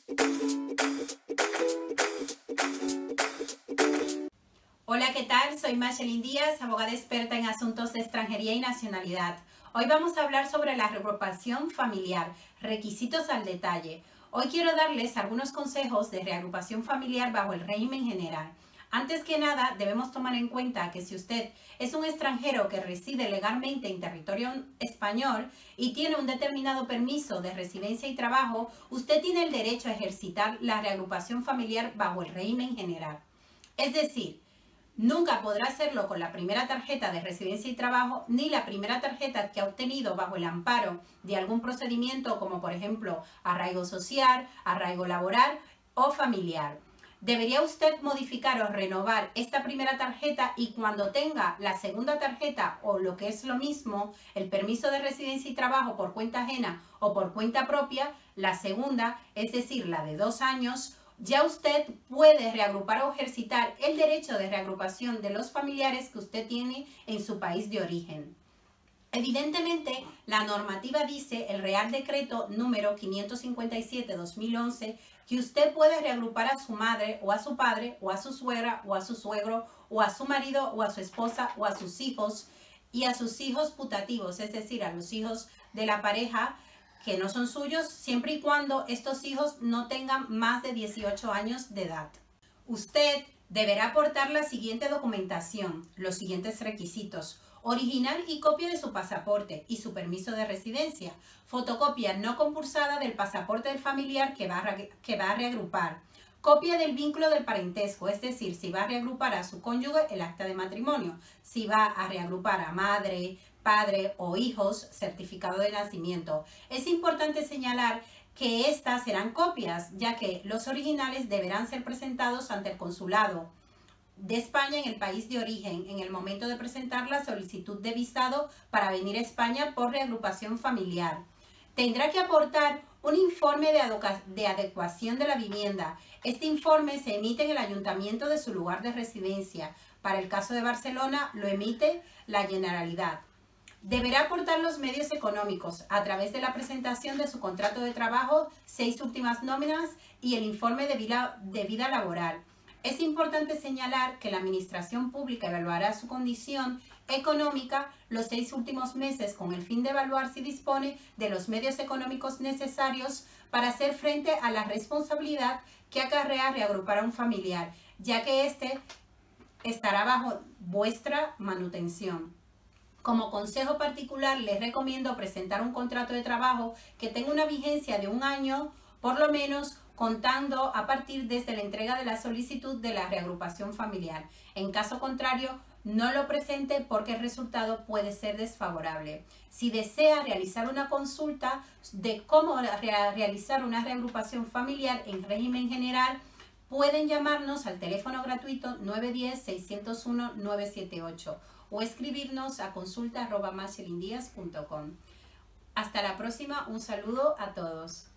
Hola, ¿qué tal? Soy Machelin Díaz, abogada experta en asuntos de extranjería y nacionalidad. Hoy vamos a hablar sobre la reagrupación familiar, requisitos al detalle. Hoy quiero darles algunos consejos de reagrupación familiar bajo el régimen general. Antes que nada, debemos tomar en cuenta que si usted es un extranjero que reside legalmente en territorio español y tiene un determinado permiso de residencia y trabajo, usted tiene el derecho a ejercitar la reagrupación familiar bajo el régimen general. Es decir, nunca podrá hacerlo con la primera tarjeta de residencia y trabajo ni la primera tarjeta que ha obtenido bajo el amparo de algún procedimiento como por ejemplo arraigo social, arraigo laboral o familiar. Debería usted modificar o renovar esta primera tarjeta y cuando tenga la segunda tarjeta o lo que es lo mismo, el permiso de residencia y trabajo por cuenta ajena o por cuenta propia, la segunda, es decir, la de 2 años, ya usted puede reagrupar o ejercitar el derecho de reagrupación de los familiares que usted tiene en su país de origen. Evidentemente, la normativa dice, el Real Decreto número 557/2011, que usted puede reagrupar a su madre o a su padre o a su suegra o a su suegro o a su marido o a su esposa o a sus hijos y a sus hijos putativos, es decir, a los hijos de la pareja que no son suyos, siempre y cuando estos hijos no tengan más de 18 años de edad. Usted deberá aportar la siguiente documentación, los siguientes requisitos: original y copia de su pasaporte y su permiso de residencia, fotocopia no compulsada del pasaporte del familiar que va a reagrupar, copia del vínculo del parentesco, es decir, si va a reagrupar a su cónyuge, el acta de matrimonio, si va a reagrupar a madre, padre o hijos, certificado de nacimiento. Es importante señalar que estas serán copias, ya que los originales deberán ser presentados ante el consulado de España en el país de origen en el momento de presentar la solicitud de visado para venir a España por reagrupación familiar. Tendrá que aportar un informe de adecuación de la vivienda. Este informe se emite en el ayuntamiento de su lugar de residencia. Para el caso de Barcelona lo emite la Generalidad. Deberá aportar los medios económicos a través de la presentación de su contrato de trabajo, 6 últimas nóminas y el informe de vida laboral. Es importante señalar que la administración pública evaluará su condición económica los 6 últimos meses con el fin de evaluar si dispone de los medios económicos necesarios para hacer frente a la responsabilidad que acarrea reagrupar a un familiar, ya que éste estará bajo vuestra manutención. Como consejo particular, les recomiendo presentar un contrato de trabajo que tenga una vigencia de 1 año, por lo menos, contando a partir desde la entrega de la solicitud de la reagrupación familiar. En caso contrario, no lo presente porque el resultado puede ser desfavorable. Si desea realizar una consulta de cómo realizar una reagrupación familiar en régimen general, pueden llamarnos al teléfono gratuito 910-601-978 o escribirnos a consulta@machelindias.com. Hasta la próxima, un saludo a todos.